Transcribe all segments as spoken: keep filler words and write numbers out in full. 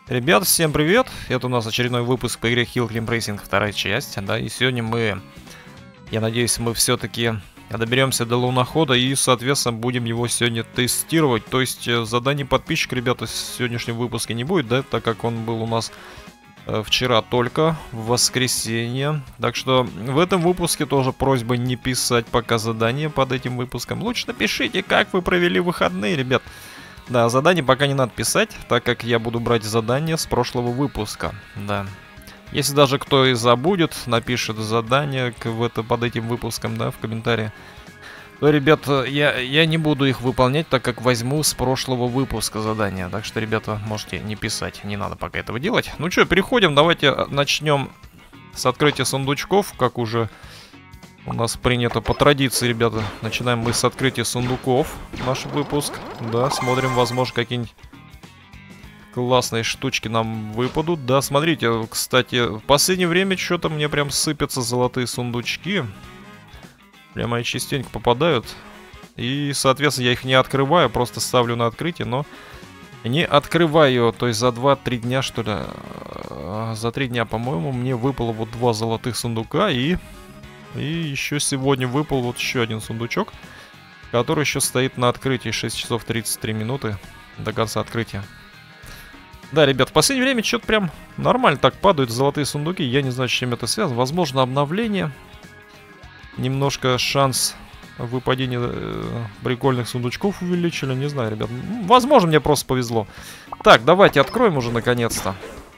Ребят, всем привет! Это у нас очередной выпуск по игре Hill Climb Racing, вторая часть, да, и сегодня мы, я надеюсь, мы все-таки доберемся до лунохода и, соответственно, будем его сегодня тестировать. То есть заданий подписчика, ребята, в сегодняшнем выпуске не будет, да, так как он был у нас э, вчера только, в воскресенье. Так что в этом выпуске тоже просьба не писать пока задания под этим выпуском. Лучше напишите, как вы провели выходные, ребят. Да, задание пока не надо писать, так как я буду брать задание с прошлого выпуска. Да. Если даже кто и забудет, напишет задание к, в это, под этим выпуском, да, в комментарии, то, ребят, я, я не буду их выполнять, так как возьму с прошлого выпуска задания. Так что, ребята, можете не писать, не надо пока этого делать. Ну что, переходим, давайте начнем с открытия сундучков, как уже у нас принято по традиции, ребята. Начинаем мы с открытия сундуков. Наш выпуск. Да, смотрим, возможно, какие-нибудь классные штучки нам выпадут. Да, смотрите, кстати, в последнее время что-то мне прям сыпятся золотые сундучки. Прямо они частенько попадают. И, соответственно, я их не открываю, просто ставлю на открытие, но не открываю. То есть за два-три дня, что ли, за три дня, по-моему, мне выпало вот два золотых сундука и... И еще сегодня выпал вот еще один сундучок, который еще стоит на открытии. Шесть часов тридцать три минуты до конца открытия. Да, ребят, в последнее время что-то прям нормально так падают золотые сундуки. Я не знаю, с чем это связано. Возможно, обновление. Немножко шанс выпадения э, прикольных сундучков увеличили. Не знаю, ребят. Возможно, мне просто повезло. Так, давайте откроем уже наконец-то.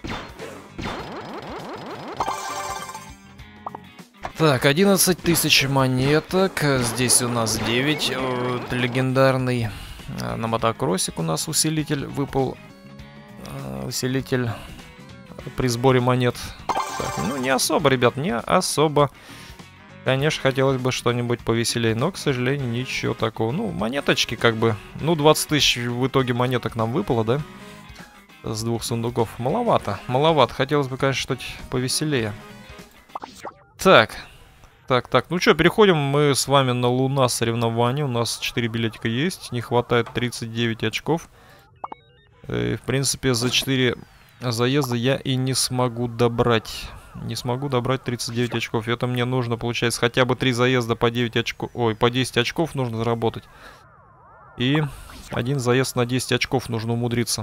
Так, одиннадцать тысяч монеток. Здесь у нас девять. Вот, легендарный на мотокроссик у нас усилитель выпал. Усилитель при сборе монет. Так, ну, не особо, ребят, не особо. Конечно, хотелось бы что-нибудь повеселее, но, к сожалению, ничего такого. Ну, монеточки как бы. Ну, двадцать тысяч в итоге монеток нам выпало, да? С двух сундуков. Маловато, маловато. Хотелось бы, конечно, что-то повеселее. Так, так, так, ну что, переходим мы с вами на Луна соревнования. У нас четыре билетика есть, не хватает тридцать девять очков. И, в принципе, за четыре заезда я и не смогу добрать. Не смогу добрать тридцать девять очков. Это мне нужно, получается, хотя бы три заезда по девять очков. Ой, по десять очков нужно заработать. И один заезд на десять очков нужно умудриться.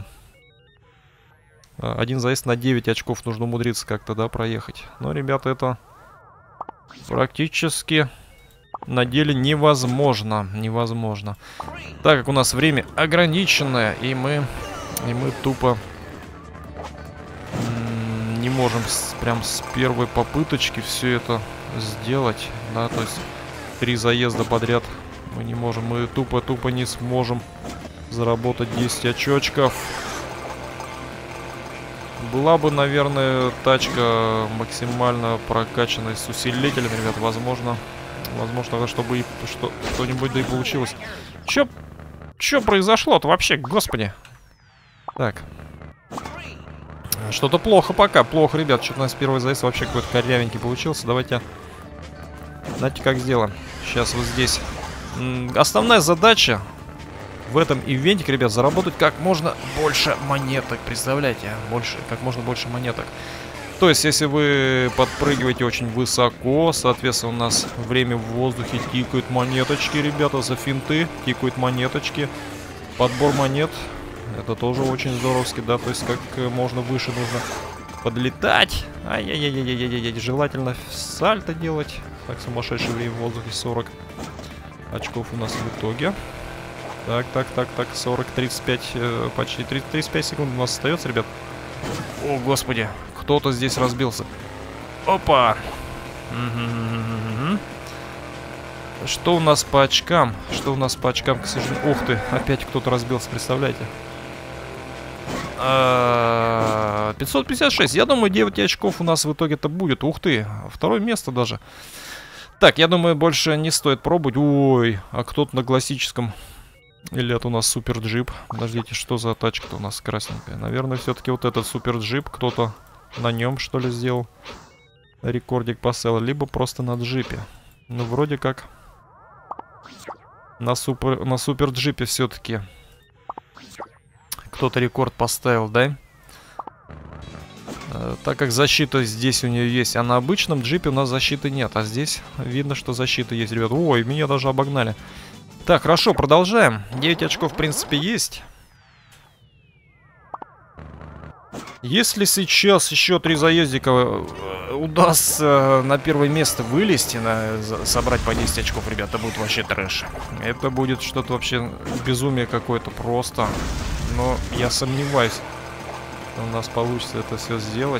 Один заезд на девять очков нужно умудриться как-то, да, проехать. Но, ребята, это... практически на деле невозможно. Невозможно. Так как у нас время ограниченное, и мы, и мы тупо не можем с, прям с первой попыточки все это сделать. Да, то есть три заезда подряд мы не можем. Мы тупо-тупо не сможем заработать десять очочков. Была бы, наверное, тачка максимально прокачанная с усилителем, ребят. Возможно, возможно, чтобы и что, что-нибудь да и получилось. Чё, чё произошло-то вообще, господи? Так. Что-то плохо пока, плохо, ребят. Что-то у нас первый заезд вообще какой-то корявенький получился. Давайте, знаете, как сделаем. Сейчас вот здесь. Основная задача в этом ивенте, ребят, заработать как можно больше монеток. Представляете? Больше, как можно больше монеток. То есть, если вы подпрыгиваете очень высоко, соответственно, у нас время в воздухе тикают монеточки, ребята, за финты. Тикают монеточки. Подбор монет. Это тоже очень здоровски, да. То есть, как можно выше нужно подлетать. Ай-яй-яй-яй-яй-яй. Желательно сальто делать. Так, сумасшедшее время в воздухе. сорок очков у нас в итоге. Так, так, так, так, сорок, тридцать пять, э, почти тридцать, тридцать пять секунд у нас остается, ребят. О, господи, кто-то здесь разбился. Опа! Что у нас по очкам? Что у нас по очкам, к сожалению? Ух ты, опять кто-то разбился, представляете? пятьсот пятьдесят шесть, я думаю, девять очков у нас в итоге-то будет. Ух ты, второе место даже. Так, я думаю, больше не стоит пробовать. Ой, а кто-то на классическом... Или это у нас супер джип? Подождите, что за тачка-то у нас красненькая? Наверное, все-таки вот этот супер джип. Кто-то на нем, что ли, сделал рекордик по селу. Либо просто на джипе. Ну, вроде как на супер, на супер джипе все-таки кто-то рекорд поставил, да? Так как защита здесь у нее есть, а на обычном джипе у нас защиты нет. А здесь видно, что защита есть, ребят. Ой, меня даже обогнали. Так, хорошо, продолжаем. девять очков, в принципе, есть. Если сейчас еще три заездика удастся на первое место вылезти, на, собрать по десять очков, ребят, это будет вообще трэш. Это будет что-то вообще безумие какое-то просто. Но я сомневаюсь, что у нас получится это все сделать.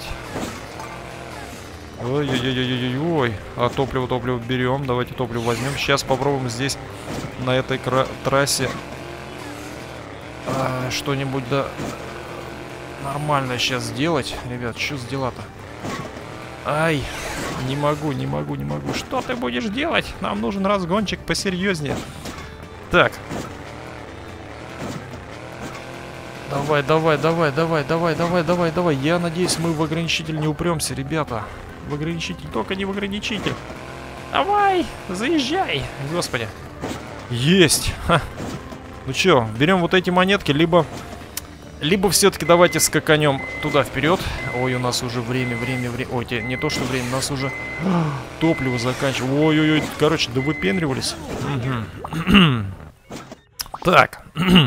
Ой-ой-ой-ой-ой-ой. А топливо, топливо берем. Давайте топливо возьмем. Сейчас попробуем здесь, на этой трассе, а, что-нибудь да нормально сейчас сделать. Ребят, что с дела-то? Ай, не могу, не могу, не могу. Что ты будешь делать? Нам нужен разгончик посерьезнее. Так. Давай, давай, давай, давай, давай, давай, давай, давай. Я надеюсь, мы в ограничитель не упремся, ребята. В ограничитель, только не в ограничитель. Давай, заезжай. Господи. Есть. Ха. Ну что, берем вот эти монетки, либо... Либо все-таки давайте скаканем туда вперед. Ой, у нас уже время, время, время. Ой, те, не то, что время, у нас уже топливо заканчивается. Ой-ой-ой, короче, да выпендривались. Так.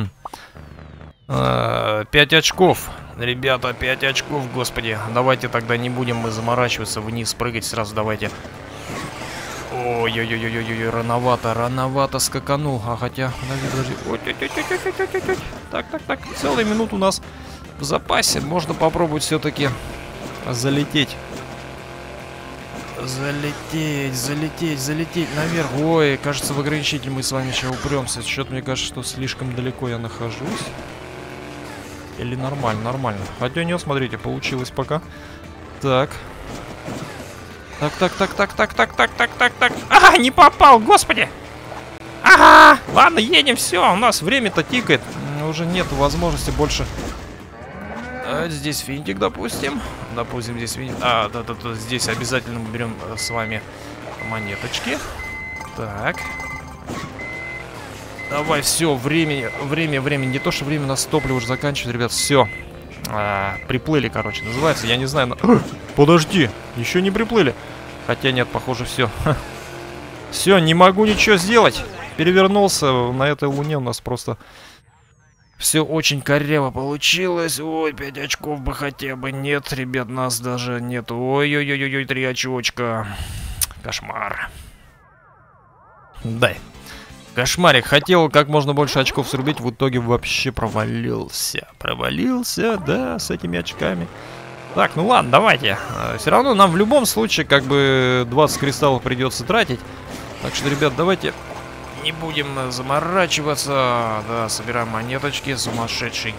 пять очков. Ребята, пять очков, господи. Давайте тогда не будем мы заморачиваться, вниз прыгать сразу, давайте. Ой-ой-ой-ой-ой, рановато, рановато скаканул. А хотя, подожди, подожди. Так, так, так. Целая минута у нас в запасе. Можно попробовать все-таки залететь. Залететь, залететь, залететь наверх. Ой, кажется, в ограничитель мы с вами сейчас упремся. Что-то мне кажется, что слишком далеко я нахожусь. Или нормально, нормально. Хотя нет, смотрите, получилось пока. Так. Так, так, так, так, так, так, так, так, так, так. Ага, не попал, господи! Ага! Ладно, едем, все, у нас время-то тикает. Уже нет возможности больше. А, здесь финтик, допустим. Допустим, здесь финтик. А, да, да, да, здесь обязательно мы берем с вами монеточки. Так. Давай, все, время, время, время. Не то, что время, у нас топливо уже заканчивается, ребят, все. А, приплыли, короче, называется. Я не знаю. Но... Подожди, еще не приплыли. Хотя нет, похоже, все. Все, не могу ничего сделать. Перевернулся. На этой луне у нас просто все очень коряво получилось. Ой, пять очков бы хотя бы. Нет, ребят, нас даже нет. Ой-ой-ой-ой, три очочка. Кошмар. Дай. Кошмарик. Хотел как можно больше очков срубить. В итоге вообще провалился. Провалился, да, с этими очками. Так, ну ладно, давайте. Все равно нам в любом случае как бы двадцать кристаллов придется тратить. Так что, ребят, давайте не будем заморачиваться. Да, собираем монеточки. Сумасшедший.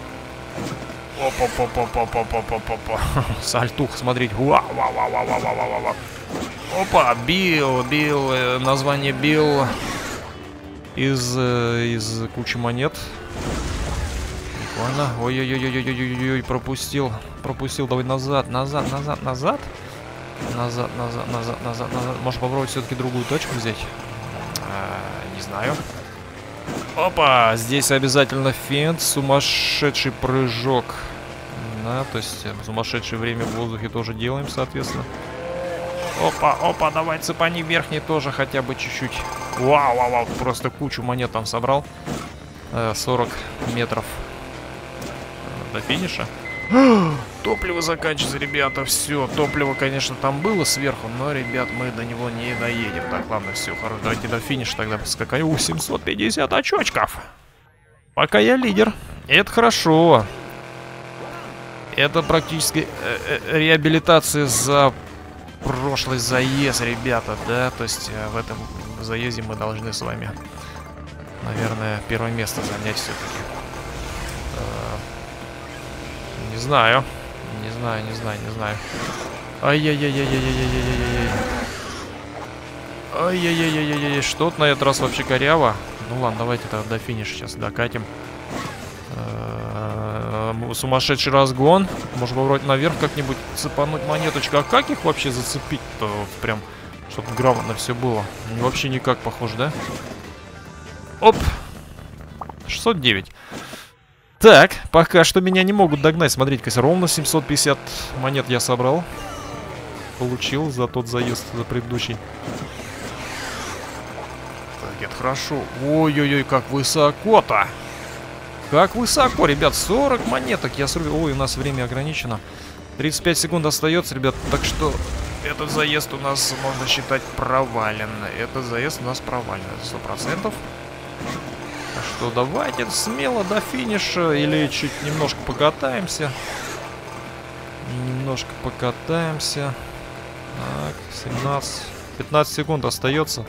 Опа-па-па-па-па-па-па-па-па. Сальтух, смотрите. Ва-ва-ва-ва-ва-ва-ва-ва. Опа, Билл, Билл, название Билл. Из, из кучи монет. Прикольно. Ой-ой-ой-ой-ой-ой-ой, пропустил. Пропустил. Давай назад, назад, назад, назад. Назад, назад, назад, назад, назад. Может попробовать все-таки другую точку взять? А, не знаю. Опа! Здесь обязательно финт. Сумасшедший прыжок. Да, то есть сумасшедшее время в воздухе тоже делаем, соответственно. Опа, опа, давай цепани верхний тоже хотя бы чуть-чуть. Вау, вау, вау, просто кучу монет там собрал. сорок метров до финиша. Топливо заканчивается, ребята, все. Топливо, конечно, там было сверху, но, ребят, мы до него не доедем. Так, ладно, все, хорошо, давайте до финиша тогда поскакаю. У, семьсот пятьдесят очочков. Пока я лидер. Это хорошо. Это практически э -э реабилитация за прошлый заезд, ребята, да, то есть э, в этом заезде мы должны с вами, наверное, первое место занять все-таки. Э, не знаю, не знаю, не знаю, не знаю. Ай-яй-яй-яй-яй-яй-яй-яй-яй. Ай-яй-яй-яй-яй-яй. Что-то на этот раз вообще коряво. Ну ладно, давайте тогда до финиша сейчас докатим. Сумасшедший разгон. Может попробовать наверх как-нибудь цепануть монеточку. А как их вообще зацепить-то? Вот прям, чтобы грамотно все было. Вообще никак, похоже, да? Оп! шестьсот девять. Так, пока что меня не могут догнать. Смотрите-ка, ровно семьсот пятьдесят монет я собрал. Получил за тот заезд, за предыдущий. Так, это хорошо. Ой-ой-ой, как высоко-то. Как высоко, ребят. сорок монеток я срубил. Ой, у нас время ограничено. тридцать пять секунд остается, ребят. Так что этот заезд у нас можно считать провален. Этот заезд у нас провален. сто процентов. Так что давайте смело до финиша. Или чуть немножко покатаемся. Немножко покатаемся. Так, семнадцать. пятнадцать секунд остается.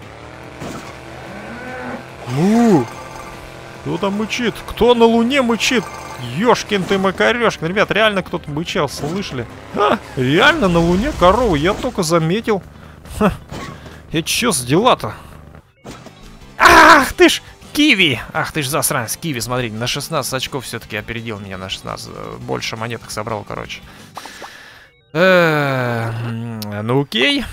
Ну! Кто там мычит? Кто на Луне мычит? Ёшкин ты макарёшкин. Ребят, реально кто-то мычал, слышали? А, реально на Луне корова, я только заметил. Ха. Это чё за дела-то? Ах ты ж, Киви! Ах ты ж засранец, Киви, смотрите, на шестнадцать очков все-таки опередил меня на шестнадцать. Больше монеток собрал, короче. Э -э ну окей.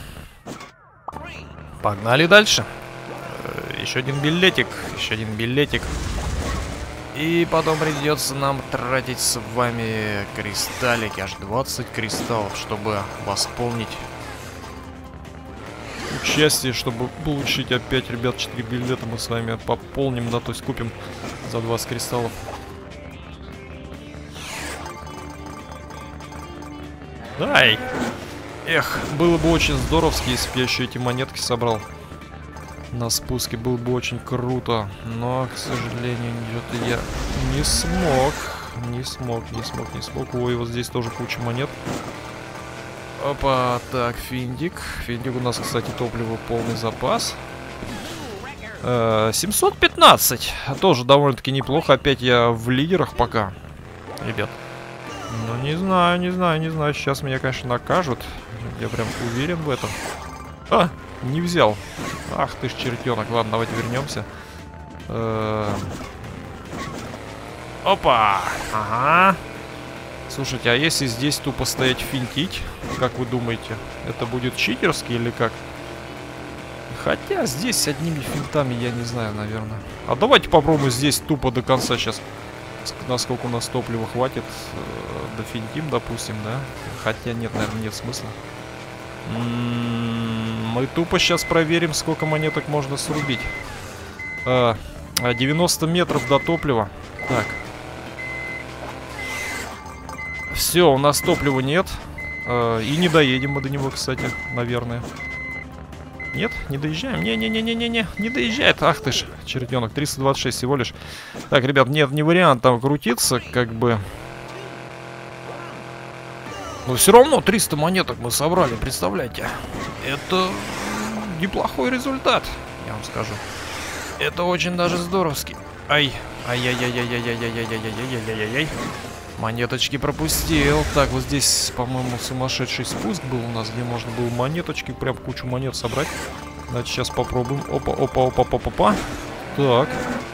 Погнали дальше. Еще один билетик, еще один билетик. И потом придется нам тратить с вами кристаллики, аж двадцать кристаллов, чтобы восполнить участие, чтобы получить опять, ребят, четыре билета мы с вами пополним, да, то есть купим за двадцать кристаллов. Дай! Эх, было бы очень здоровски, если бы я еще эти монетки собрал. На спуске было бы очень круто, но, к сожалению, что-то я не смог, не смог, не смог, не смог. Ой, вот здесь тоже куча монет. Опа, так, финдик. Финдик у нас, кстати, топливо полный запас. Э, семьсот пятнадцать, тоже довольно-таки неплохо. Опять я в лидерах пока, ребят. Ну, не знаю, не знаю, не знаю. Сейчас меня, конечно, накажут. Я прям уверен в этом. А! Не взял. Ах ты ж чертенок. Ладно, давайте вернемся. Э-э Опа! Ага. Слушайте, а если здесь тупо стоять финтить, как вы думаете, это будет читерски или как? Хотя здесь с одними финтами я не знаю, наверное. А давайте попробуем здесь тупо до конца сейчас. Насколько у нас топлива хватит. Дофинтим, допустим, да? Хотя нет, наверное, нет смысла. Мы тупо сейчас проверим, сколько монеток можно срубить. А, девяносто метров до топлива. Так. Все, у нас топлива нет. А, и не доедем мы до него, кстати, наверное. Нет, не доезжаем. Не-не-не-не-не-не, не доезжает. Ах ты ж, чертенок, триста двадцать шесть всего лишь. Так, ребят, нет, не вариант там крутиться, как бы. Но все равно триста монеток мы собрали, представляете? Это неплохой результат, я вам скажу. Это очень даже здоровски. Ай, ай-яй-яй-яй-яй-яй-яй-яй-яй-яй-яй-яй. Монеточки пропустил. Так, вот здесь, по-моему, сумасшедший спуск был у нас, где можно было монеточки, прям кучу монет собрать. Давайте сейчас попробуем. Опа, опа, опа, опа, опа. Так.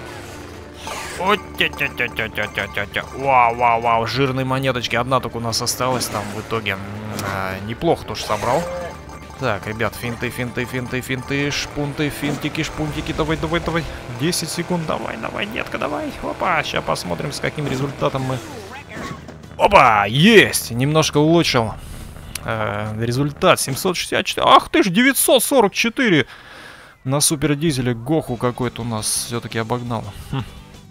Вау, вау, вау, жирные монеточки. Одна только у нас осталась там в итоге. А, неплохо тоже собрал. Так, ребят, финты, финты, финты, финты, шпунты, финтики, шпунтики. Давай, давай, давай. десять секунд, давай, давай, детка, давай. Опа, сейчас посмотрим, с каким результатом мы... Опа, есть! Немножко улучшил э, результат. семьсот шестьдесят четыре. Ах ты ж, девятьсот сорок четыре! На супер дизеле Гоху какой-то у нас все-таки обогнал. Хм.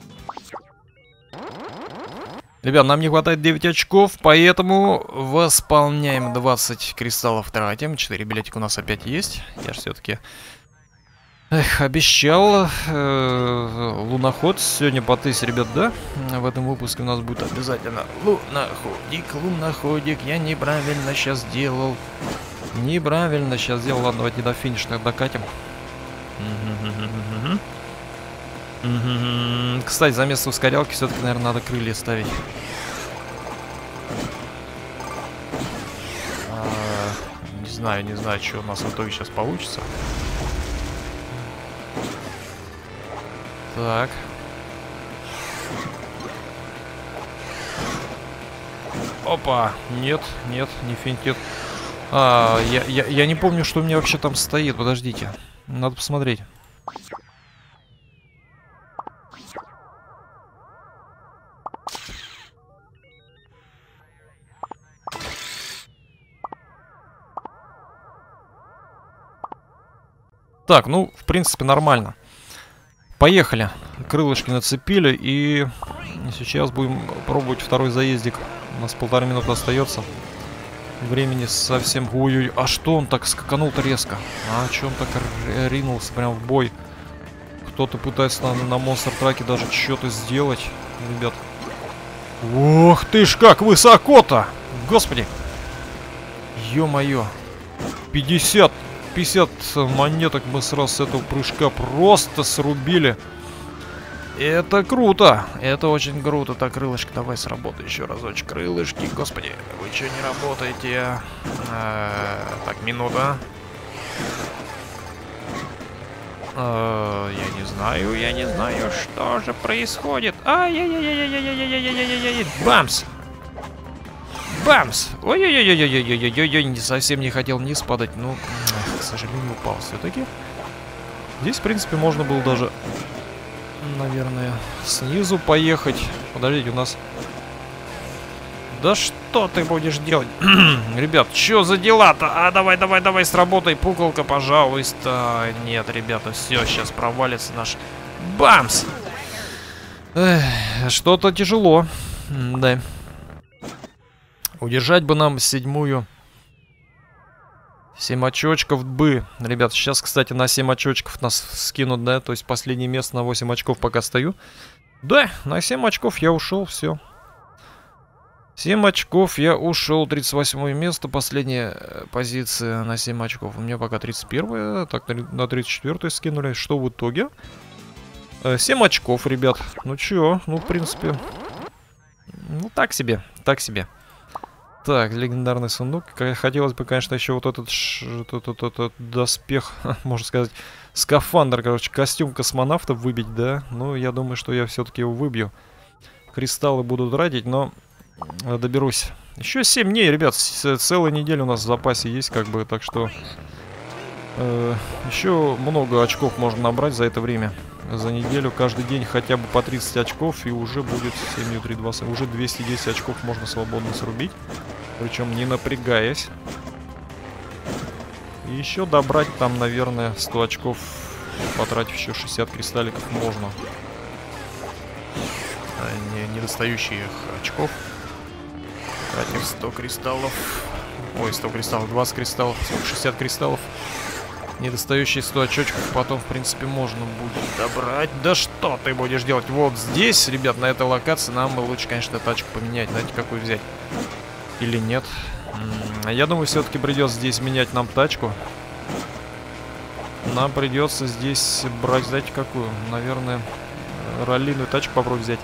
Ребят, нам не хватает девять очков, поэтому восполняем двадцать кристаллов тратим. четыре билетика у нас опять есть. Я же все-таки эх, обещал э, луноход сегодня по тысяче, ребят, да? В этом выпуске у нас будет обязательно луноходик, луноходик. Я неправильно сейчас делал. Неправильно сейчас сделал. Ладно, давайте до финишных докатим. Кстати, за место ускорялки все-таки, наверное, надо крылья ставить. А, не знаю, не знаю, что у нас в итоге сейчас получится. Так. Опа, нет, нет, не финтит. А, я, я, я не помню, что у меня вообще там стоит. Подождите, надо посмотреть. Так, ну, в принципе, нормально. Поехали. Крылышки нацепили, и сейчас будем пробовать второй заездик. У нас полторы минуты остается. Времени совсем... Ой-ой, а что он так скаканул-то резко? А что он так ринулся прям в бой? Кто-то пытается на, на монстр-траке даже что-то сделать, ребят. Ох ты ж, как высоко-то! Господи! Ё-моё! пятьдесят, пятьдесят монеток мы сразу с этого прыжка просто срубили. Это круто! Это очень круто. Так, крылышки, давай сработай еще разочек. Крылышки, господи, вы что не работаете? А, так, минута. А, я не знаю, я не знаю, что же происходит. Ай-яй-яй-яй-яй-яй-яй-яй-яй-яй-яй-яй. Бамс! Бамс! Ой-ой-ой-ой-ой-ой-ой-ой, не совсем не хотел вниз падать, но, к сожалению, упал все-таки. Здесь, в принципе, можно было даже, наверное, снизу поехать. Подождите, у нас... Да что ты будешь делать? Ребят, что за дела-то? А, давай, давай, давай, сработай, пуколка, пожалуйста. Нет, ребята, все, сейчас провалится наш... Бамс! Что-то тяжело. Да. Удержать бы нам седьмую. семь очочков бы. Ребят, сейчас, кстати, на семь очочков нас скинут, да? То есть последнее место на восемь очков пока стою. Да, на семь очков я ушел, все. семь очков я ушел. тридцать восьмое место, последняя позиция на семь очков. У меня пока тридцать первое. Так, на тридцать четвёртое скинули. Что в итоге? семь очков, ребят. Ну чё, ну в принципе... Ну так себе, так себе. Так, легендарный сундук. Хотелось бы, конечно, еще вот этот, этот, этот, этот доспех, можно сказать, скафандр, короче, костюм космонавта выбить, да? Ну, я думаю, что я все-таки его выбью. Кристаллы буду тратить, но доберусь. Еще семь дней, ребят, целая неделя у нас в запасе есть, как бы, так что... Э, еще много очков можно набрать за это время. За неделю каждый день хотя бы по тридцать очков, и уже будет семь, три, двадцать, уже двести десять очков можно свободно срубить. Причем не напрягаясь. И еще добрать там, наверное, сто очков, потратив еще шестьдесят кристалликов, можно. Не, недостающих очков. Тратив сто кристаллов. Ой, сто кристаллов, двадцать кристаллов, шестьдесят кристаллов. Недостающие сто очочков потом, в принципе, можно будет добрать. Да что ты будешь делать? Вот здесь, ребят, на этой локации нам лучше, конечно, тачку поменять. Знаете, какую взять? Или нет? М-м, я думаю, все-таки придется здесь менять нам тачку. Нам придется здесь брать, знаете, какую? Наверное, раллийную тачку попробую взять.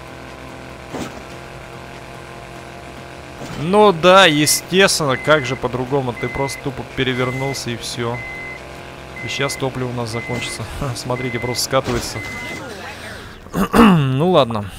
Ну да, естественно, как же по-другому? Ты просто тупо перевернулся и все. И сейчас топливо у нас закончится. Смотрите, просто скатывается. Ну ладно.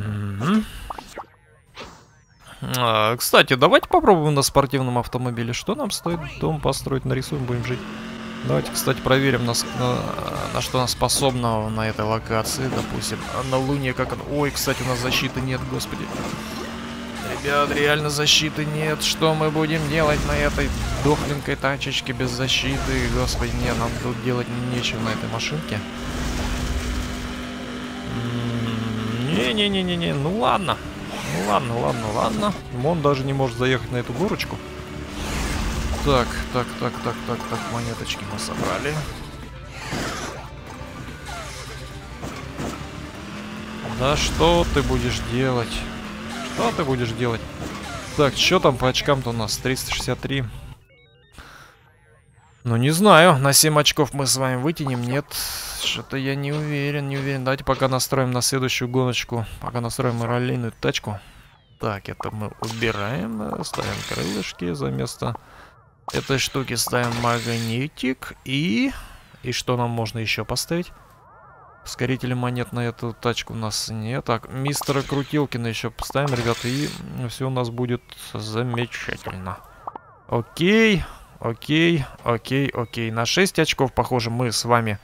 А, кстати, давайте попробуем на спортивном автомобиле. Что нам стоит дом построить? Нарисуем, будем жить. Давайте, кстати, проверим, на, на, на что она способна на этой локации. Допустим, на Луне как она... Ой, кстати, у нас защиты нет, господи. Ребят, реально защиты нет. Что мы будем делать на этой дохленькой тачечке без защиты? Господи, нет, нам тут делать нечего на этой машинке. Не-не-не-не-не, ну ладно. Ну ладно, ладно, ладно. Он даже не может заехать на эту горочку. Так, так, так, так, так, так, монеточки мы собрали. Да что ты будешь делать? Что ты будешь делать? Так, что там по очкам-то у нас? триста шестьдесят три. Ну, не знаю. На семь очков мы с вами вытянем. Нет, что-то я не уверен, не уверен. Давайте пока настроим на следующую гоночку. Пока настроим раллийную тачку. Так, это мы убираем. Ставим крылышки за место этой штуки. Ставим магнитик. И... И что нам можно еще поставить? Ускорители монет на эту тачку у нас нет. Так, мистера Крутилкина еще поставим, ребята, и все у нас будет замечательно. Окей, окей, окей, окей. На шесть очков, похоже, мы с вами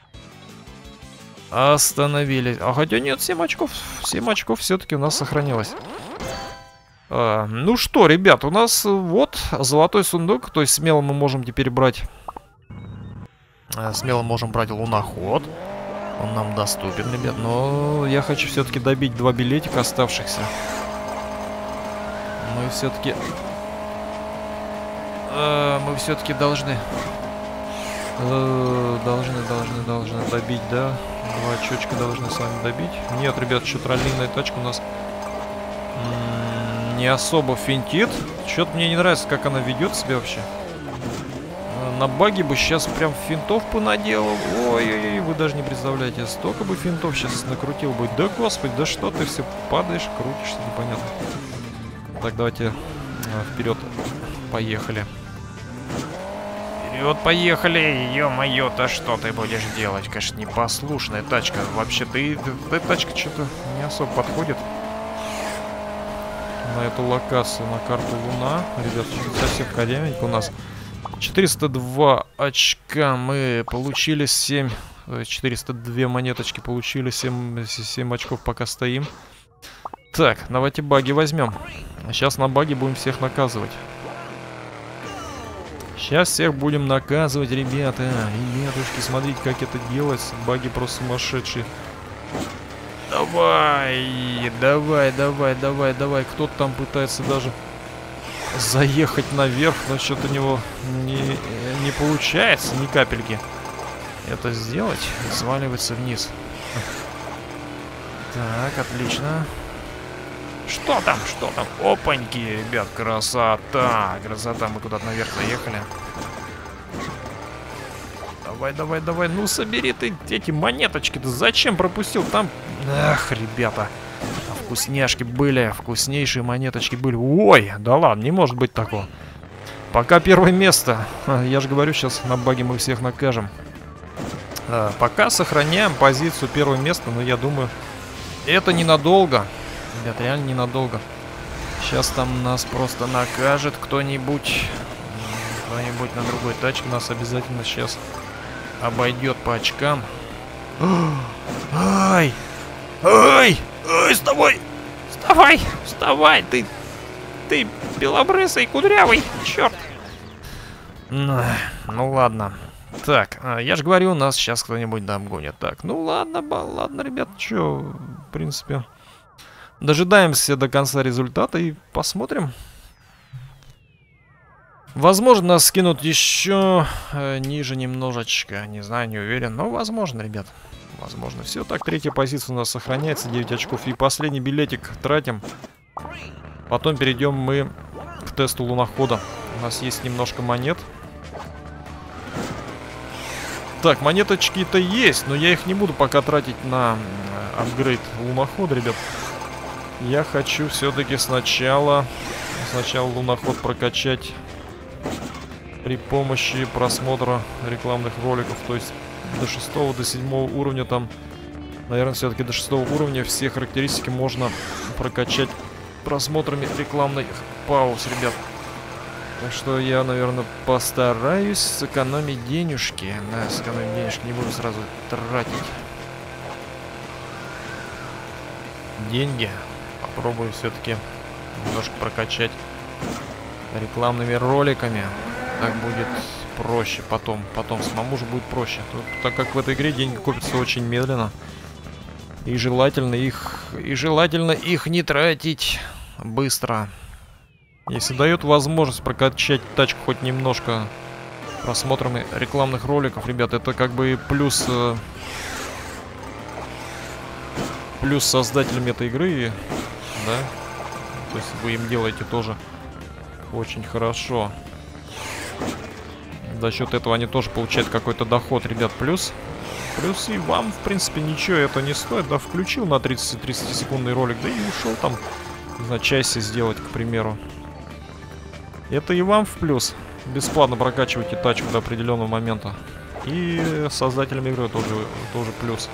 остановились. А хотя нет, семь очков. семь очков все-таки у нас сохранилось. А, ну что, ребят, у нас вот золотой сундук. То есть смело мы можем теперь брать Смело можем брать луноход. Он нам доступен, ребят. Но я хочу все-таки добить два билетика оставшихся. Мы все-таки... Э, мы все-таки должны... Э, должны, должны, должны добить, да? Два очечка должны с вами добить. Нет, ребят, что троллейная тачка у нас не особо финтит. Что-то мне не нравится, как она ведет себя вообще. На баге бы сейчас прям финтов понаделал. Ой-ой-ой, вы даже не представляете. Столько бы финтов сейчас накрутил бы. Да господи, да что ты все падаешь, крутишься, непонятно. Так, давайте вперед. Поехали. Вперед, поехали. Ё-моё-то, что ты будешь делать? Конечно, непослушная тачка. Вообще, ты, ты тачка что-то не особо подходит на эту локацию, на карту Луна. Ребят, совсем коременько у нас. четыреста два очка мы получили, семь, четыреста две монеточки получили, семь, семь очков пока стоим. Так, давайте баги возьмем. Сейчас на баги будем всех наказывать. Сейчас всех будем наказывать, ребята. Ребятушки, смотрите, как это делается. Баги просто сумасшедшие. Давай, давай, давай, давай, давай. Кто-то там пытается даже заехать наверх, но что-то у него не, не получается ни капельки это сделать. Сваливается вниз. Так, отлично. Что там, что там? Опаньки, ребят, красота. Красота, мы куда-то наверх заехали. Давай, давай, давай. Ну, собери ты эти монеточки-то. Зачем пропустил? Там... Ах, ребята. Вкусняшки были, вкуснейшие монеточки были. Ой, да ладно, не может быть такого. Пока первое место. Я же говорю, сейчас на баге мы всех накажем. А, пока сохраняем позицию первого места, но я думаю, это ненадолго. Ребят, реально ненадолго. Сейчас там нас просто накажет кто-нибудь. Кто-нибудь на другой тачке нас обязательно сейчас обойдет по очкам. Ай! Ай! Ой, вставай! Вставай! Вставай! Ты... Ты белобрысый, кудрявый! Черт! Ну, ну ладно. Так, я же говорю, нас сейчас кто-нибудь обгонит. Так, ну ладно, ладно, ребят, что, в принципе... Дожидаемся до конца результата и посмотрим. Возможно, нас скинут еще э, ниже немножечко. Не знаю, не уверен, но возможно, ребят. Возможно. Все, так, третья позиция у нас сохраняется, девять очков. И последний билетик тратим. Потом перейдем мы к тесту лунохода. У нас есть немножко монет. Так, монеточки-то есть, но я их не буду пока тратить на апгрейд лунохода, ребят. Я хочу все-таки сначала, сначала луноход прокачать при помощи просмотра рекламных роликов. То есть до шестого, до седьмого уровня там, наверное, все-таки до шестого уровня все характеристики можно прокачать просмотрами рекламных пауз, ребят. Так что я, наверное, постараюсь сэкономить денежки. Да, сэкономить денежки, не буду сразу тратить деньги. Попробую все-таки немножко прокачать рекламными роликами. Так будет проще потом. Потом самому же будет проще. Тут, так как в этой игре деньги копятся очень медленно. И желательно их, и желательно их не тратить быстро. Если дает возможность прокачать тачку хоть немножко просмотрами рекламных роликов, ребят, это как бы плюс... Плюс создателям этой игры, да? То есть вы им делаете тоже очень хорошо. За счет этого они тоже получают какой-то доход, ребят, плюс. Плюс и вам, в принципе, ничего это не стоит. Да, включил на тридцать-тридцатисекундный ролик, да и ушел там, не знаю, часе сделать, к примеру. Это и вам в плюс. Бесплатно прокачивайте тачку до определенного момента. И создателям игры тоже, тоже плюс.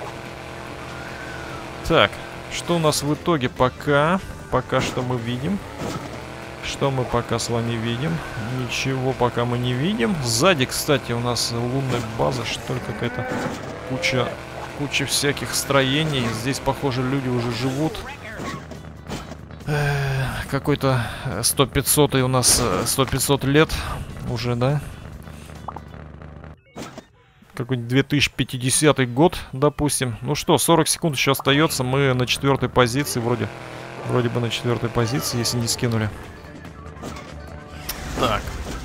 Так, что у нас в итоге пока? Пока что мы видим. Что мы пока с вами видим? Ничего пока мы не видим. Сзади, кстати, у нас лунная база, что ли, какая-то куча, куча всяких строений. Здесь, похоже, люди уже живут. Какой-то сто-пятьсот у нас сто-пятьсот лет уже, да? какой-нибудь две тысячи пятидесятый год, допустим. Ну что, сорок секунд еще остается. Мы на четвертой позиции, вроде, вроде бы на четвертой позиции, если не скинули. Так.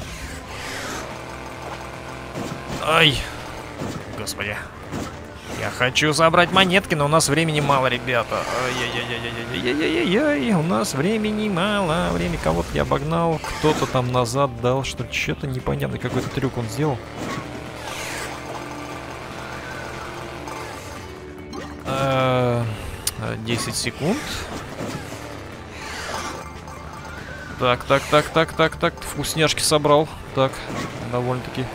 Ай. Господи. Я хочу забрать монетки, но у нас времени мало, ребята. Ай-яй-яй-яй-яй-яй-яй-яй. У нас времени мало. Время кого-то я обогнал. Кто-то там назад дал, что ли. Что-то непонятный какой-то трюк он сделал. десять секунд. Так, так, так, так, так, так. Вкусняшки собрал. Так, довольно-таки.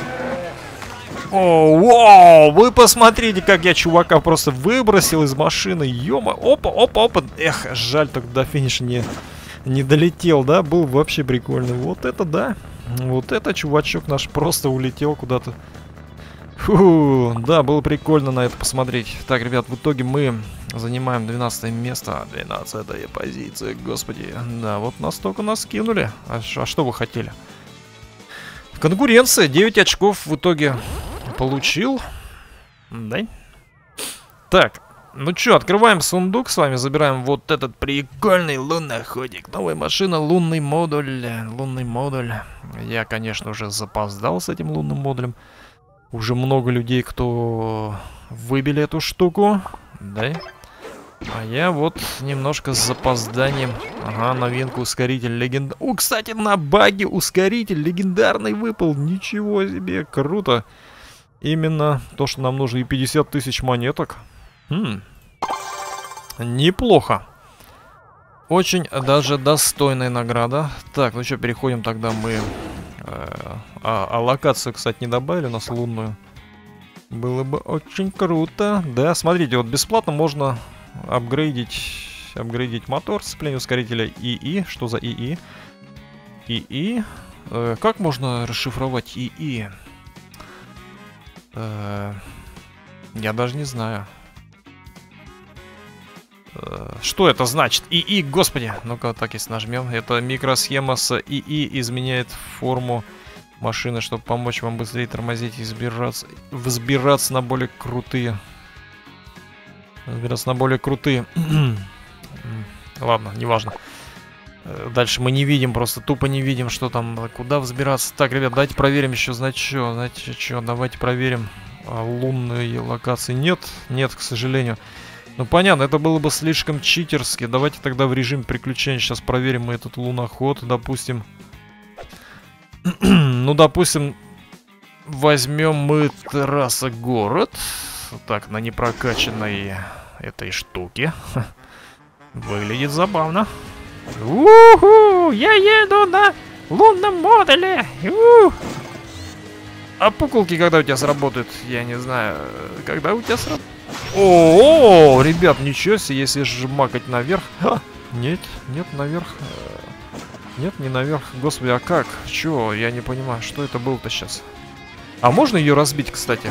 О, вау! Вы посмотрите, как я чувака просто выбросил из машины. Ё-мо! Опа, опа, опа. Эх, жаль, только до финиша не, не долетел, да? Был вообще прикольный. Вот это да. Вот это чувачок наш просто улетел куда-то. Фу, да, было прикольно на это посмотреть. Так, ребят, в итоге мы занимаем двенадцатое место. двенадцатая позиция, господи. Да, вот настолько нас скинули. А, а что вы хотели? Конкуренция. девять очков в итоге получил. Да? Так, ну что, открываем сундук с вами. Забираем вот этот прикольный луноходик. Новая машина, лунный модуль. Лунный модуль. Я, конечно, уже запоздал с этим лунным модулем. Уже много людей, кто выбили эту штуку. Да? А я вот немножко с запозданием. Ага, новинка, ускоритель легенд... О, кстати, на баге ускоритель легендарный выпал. Ничего себе, круто. Именно то, что нам нужно. И пятьдесят тысяч монеток. Хм. Неплохо. Очень даже достойная награда. Так, ну что, переходим тогда мы... А, а локацию, кстати, не добавили у нас лунную. Было бы очень круто. Да, смотрите, вот бесплатно можно апгрейдить, апгрейдить мотор, сцепление ускорителя ИИ. Что за ИИ? ИИ. Э, как можно расшифровать ИИ? Э, я даже не знаю. Э, что это значит? ИИ, господи. Ну-ка, так, если нажмем. Это микросхема с ИИ изменяет форму машины, чтобы помочь вам быстрее тормозить и взбираться, взбираться на более крутые. Взбираться на более крутые. Ладно, неважно. Дальше мы не видим, просто тупо не видим, что там, куда взбираться. Так, ребят, давайте проверим еще, знаете что, знаете что, давайте проверим. А, лунные локации нет, нет, к сожалению. Ну, понятно, это было бы слишком читерски. Давайте тогда в режим приключений сейчас проверим мы этот луноход, допустим. Ну, допустим, возьмем мы трасса город. Так, на непрокачанной этой штуке. Выглядит забавно. У-ху! Я еду на лунном модуле! У-ху! А пуколки когда у тебя сработают? Я не знаю. Когда у тебя сработают? О, ребят, ничего себе, если жмакать наверх. Ха! Нет, нет, наверх. Нет, не наверх. Господи, а как? Чё? Я не понимаю, что это было-то сейчас. А можно ее разбить, кстати?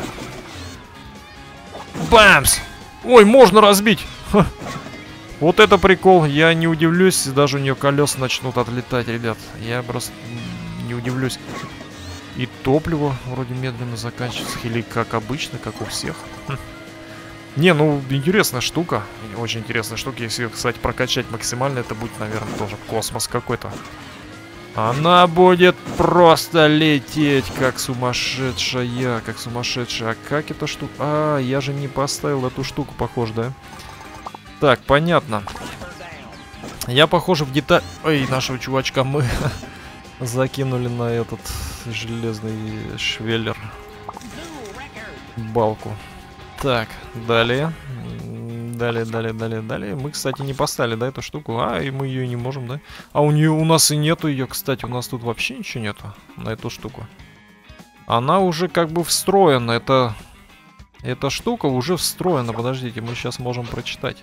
Бамс! Ой, можно разбить! Ха. Вот это прикол. Я не удивлюсь, даже у нее колеса начнут отлетать, ребят. Я просто не удивлюсь. И топливо вроде медленно заканчивается. Или как обычно, как у всех. Хм. Не, ну, интересная штука. Очень интересная штука. Если, кстати, прокачать максимально, это будет, наверное, тоже космос какой-то. Она будет просто лететь, как сумасшедшая. Как сумасшедшая. А как эта штука? А, я же не поставил эту штуку, похоже, да? Так, понятно. Я, похоже, в деталь... Ой, нашего чувачка мы закинули на этот железный швеллер. Балку. Так, далее. Далее, далее, далее, далее. Мы, кстати, не поставили, да, эту штуку. А, и мы ее не можем, да? А у нее у нас и нету ее, кстати. У нас тут вообще ничего нету на эту штуку. Она уже как бы встроена. Это... Эта штука уже встроена. Подождите, мы сейчас можем прочитать.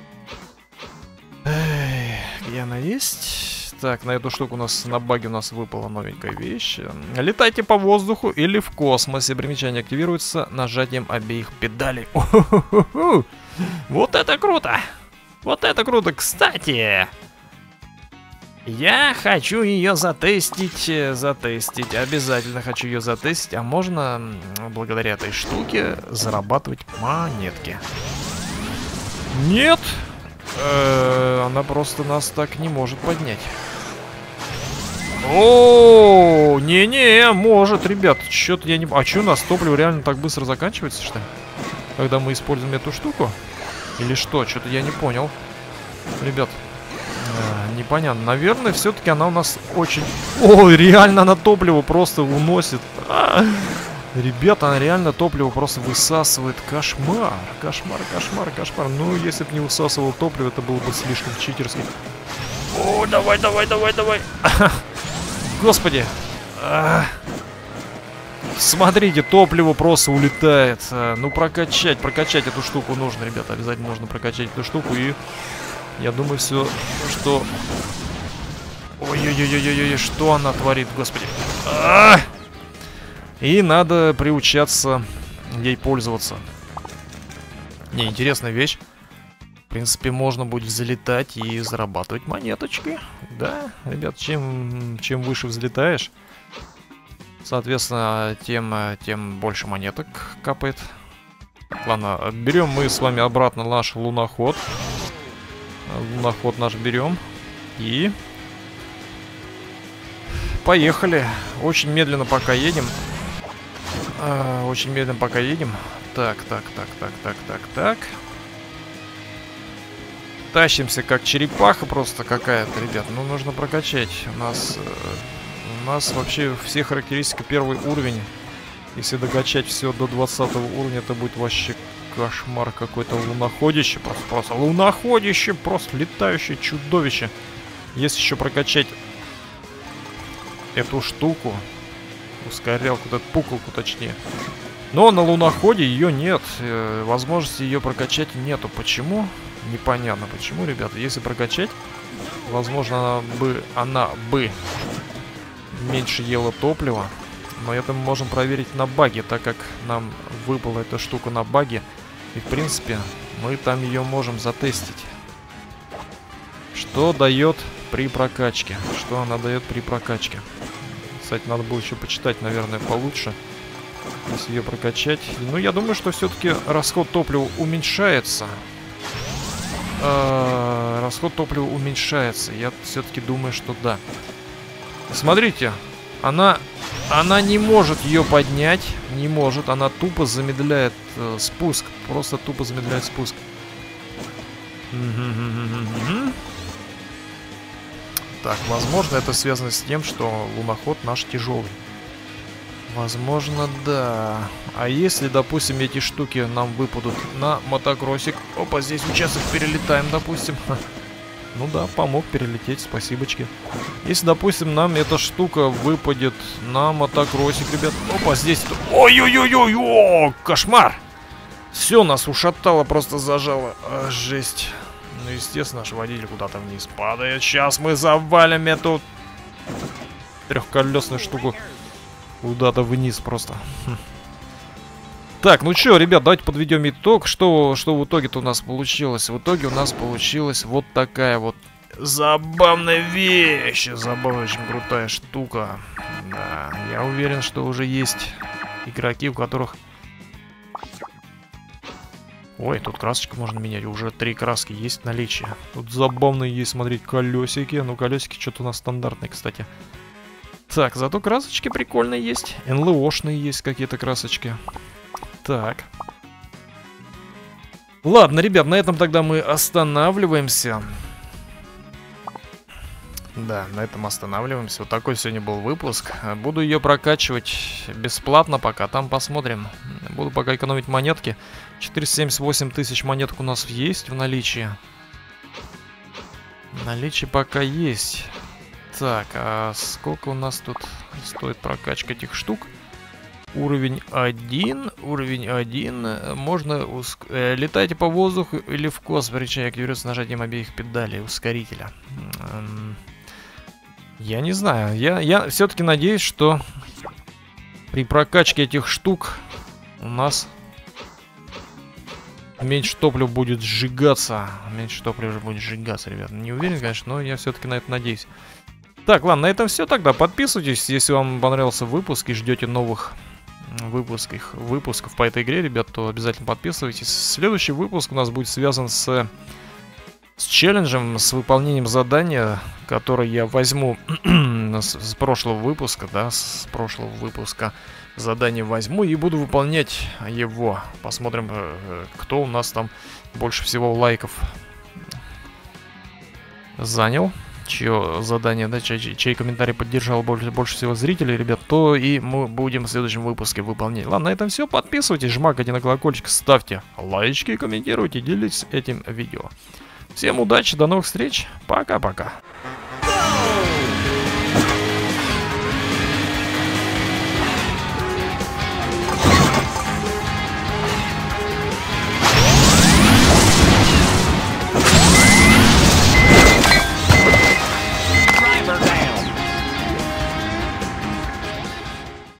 Эх, где она есть? Так, на эту штуку у нас на баге у нас выпала новенькая вещь. Летайте по воздуху или в космосе. Примечание активируется нажатием обеих педалей. О-хо-хо-хо. Вот это круто! Вот это круто! Кстати! Я хочу ее затестить, затестить. Обязательно хочу ее затестить. А можно благодаря этой штуке зарабатывать монетки? Нет! Э-э, она просто нас так не может поднять. О, не-не, может, ребят. Что-то я не... А что, у нас топливо реально так быстро заканчивается, что ли? Когда мы используем эту штуку? Или что? Что-то я не понял. Ребят, э, непонятно. Наверное, все-таки она у нас очень... Ой, реально она топливо просто уносит. А, ребята, она реально топливо просто высасывает. Кошмар, кошмар, кошмар, кошмар. Ну, если бы не высасывал топливо, это было бы слишком читерски. О, давай, давай, давай, давай. Господи. А, смотрите, топливо просто улетает. А, ну, прокачать, прокачать эту штуку нужно, ребята. Обязательно нужно прокачать эту штуку. И я думаю, все, что... Ой-ой-ой-ой-ой, что она творит, господи. А! И надо приучаться ей пользоваться. Не, интересная вещь. В принципе, можно будет взлетать и зарабатывать монеточки. Да, ребят, чем, чем выше взлетаешь, соответственно, тем, тем больше монеток капает. Ладно, берем мы с вами обратно наш луноход. Луноход наш берем. И... поехали. Очень медленно пока едем. А, очень медленно пока едем. Так, так, так, так, так, так, так. Тащимся как черепаха просто какая-то, ребят. Ну, нужно прокачать. У нас... Э, у нас вообще все характеристики первый уровень. Если докачать все до двадцатого уровня, это будет вообще кошмар какой-то. Луноходище. Просто, просто луноходище. Просто летающее чудовище. Если еще прокачать эту штуку, ускорялку, эту пуколку точнее. Но на луноходе ее нет. Э, возможности ее прокачать нету. Почему? Непонятно почему, ребята. Если прокачать, возможно, она бы, она бы меньше ела топлива. Но это мы можем проверить на баге, так как нам выпала эта штука на баге. И, в принципе, мы там ее можем затестить. Что дает при прокачке? Что она дает при прокачке? Кстати, надо было еще почитать, наверное, получше. Если ее прокачать. Ну, я думаю, что все-таки расход топлива уменьшается. Э-э, расход топлива уменьшается. Я все-таки думаю, что да. Смотрите, она, она не может ее поднять. Не может. Она тупо замедляет э, спуск. Просто тупо замедляет спуск. Так, возможно, это связано с тем, что луноход наш тяжелый. Возможно, да. А если, допустим, эти штуки нам выпадут на мотокроссик. Опа, здесь участок перелетаем, допустим. Ну да, помог перелететь, спасибочки. Если, допустим, нам эта штука выпадет на мотокроссик, ребят. Опа, здесь... Ой-ой-ой-ой, о, кошмар! Все, нас ушатало, просто зажало. А, жесть. Ну, естественно, наш водитель куда-то вниз падает. Сейчас мы завалим эту трехколесную штуку куда-то вниз просто. Хм. Так, ну что, ребят, давайте подведем итог. Что, что в итоге-то у нас получилось? В итоге у нас получилась вот такая вот забавная вещь. Забавная, очень крутая штука. Да, я уверен, что уже есть игроки, у которых... Ой, тут красочку можно менять. Уже три краски есть в наличии. Тут забавные есть, смотреть, колесики. Ну, колесики что-то у нас стандартные, кстати. Так, зато красочки прикольные есть. эн эл о-шные есть какие-то красочки. Так. Ладно, ребят, на этом тогда мы останавливаемся. Да, на этом останавливаемся. Вот такой сегодня был выпуск. Буду ее прокачивать бесплатно пока. Там посмотрим. Буду пока экономить монетки. четыреста семьдесят восемь тысяч монеток у нас есть в наличии. В наличии пока есть. Так, а сколько у нас тут стоит прокачка этих штук? Уровень один. Уровень один. Можно уск... э, летайте по воздуху или в космос. Причем активируется нажатием обеих педалей ускорителя. Я не знаю. Я, я все-таки надеюсь, что при прокачке этих штук у нас меньше топлива будет сжигаться. Меньше топлива будет сжигаться, ребят. Не уверен, конечно, но я все-таки на это надеюсь. Так, ладно, на этом все тогда. Подписывайтесь, если вам понравился выпуск и ждете новых выпусков, выпусков по этой игре, ребят, то обязательно подписывайтесь. Следующий выпуск у нас будет связан с, с челленджем, с выполнением задания, которое я возьму с, с прошлого выпуска, да, с прошлого выпуска. Задание возьму и буду выполнять его. Посмотрим, кто у нас там больше всего лайков занял, чье задание, да, чей, чей комментарий поддержал больше, больше всего зрителей, ребят, то и мы будем в следующем выпуске выполнять. Ладно, на этом все. Подписывайтесь, жмакайте на колокольчик, ставьте лайки, комментируйте, делитесь этим видео. Всем удачи, до новых встреч, пока-пока.